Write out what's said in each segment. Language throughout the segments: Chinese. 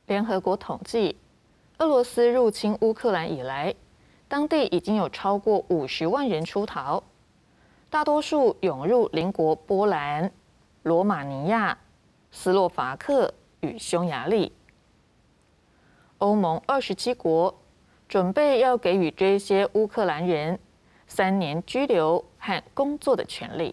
联合国统计，俄罗斯入侵乌克兰以来，当地已经有超过50万人出逃，大多数涌入邻国波兰、罗马尼亚、斯洛伐克与匈牙利。欧盟27国准备要给予这些乌克兰人3年居留和工作的权利。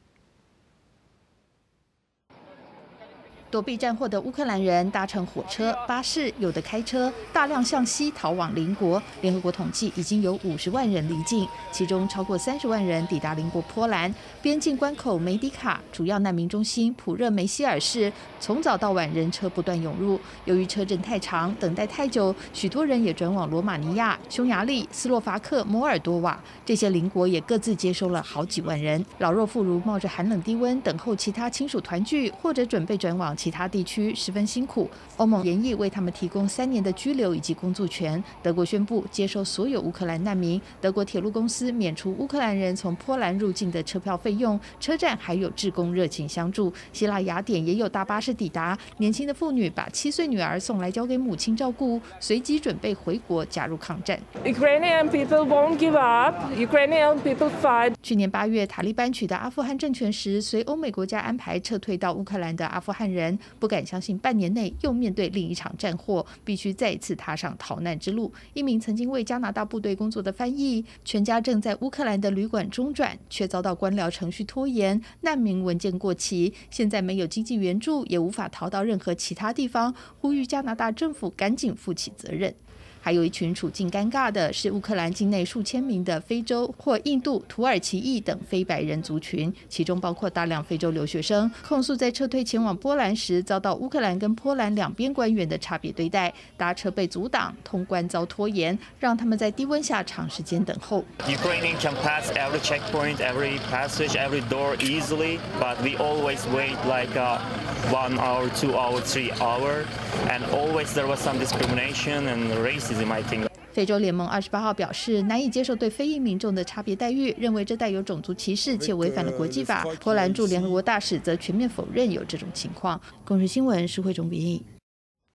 躲避战祸的乌克兰人搭乘火车、巴士，有的开车，大量向西逃往邻国。联合国统计，已经有50万人离境，其中超过30万人抵达邻国波兰。边境关口梅迪卡主要难民中心普热梅希尔市，从早到晚人车不断涌入。由于车阵太长，等待太久，许多人也转往罗马尼亚、匈牙利、斯洛伐克、摩尔多瓦。这些邻国也各自接收了好几万人。老弱妇孺冒着寒冷低温，等候其他亲属团聚，或者准备转往其他地区，十分辛苦。欧盟研议为他们提供3年的居留以及工作权。德国宣布接收所有乌克兰难民。德国铁路公司免除乌克兰人从波兰入境的车票费用，车站还有志工热情相助。希腊雅典也有大巴士抵达，年轻的妇女把7岁女儿送来交给母亲照顾，随即准备回国加入抗战。 Ukrainian people won't give up. Ukrainian people fight. 去年8月，塔利班取得阿富汗政权时，随欧美国家安排撤退到乌克兰的阿富汗人，不敢相信半年内又面对另一场战祸，必须再一次踏上逃难之路。一名曾经为加拿大部队工作的翻译，全家正在乌克兰的旅馆中转，却遭到官僚程序拖延，难民文件过期，现在没有经济援助，也无法逃到任何其他地方，呼吁加拿大政府赶紧负起责任。还有一群处境尴尬的是乌克兰境内数千名的非洲或印度、土耳其裔等非白人族群，其中包括大量非洲留学生，控诉在撤退前往波兰时遭到乌克兰跟波兰两边官员的差别对待，搭车被阻挡，通关遭拖延，让他们在低温下长时间等候。 Ukrainian can pass every checkpoint, every passage, every door easily, but we always wait like 1 hour, 2 hour, 3 hour, and always there was some discrimination and racism. 非洲联盟28号表示，难以接受对非裔民众的差别待遇，认为这带有种族歧视且违反了国际法。波兰驻联合国大使则全面否认有这种情况。公视新闻施慧中编译。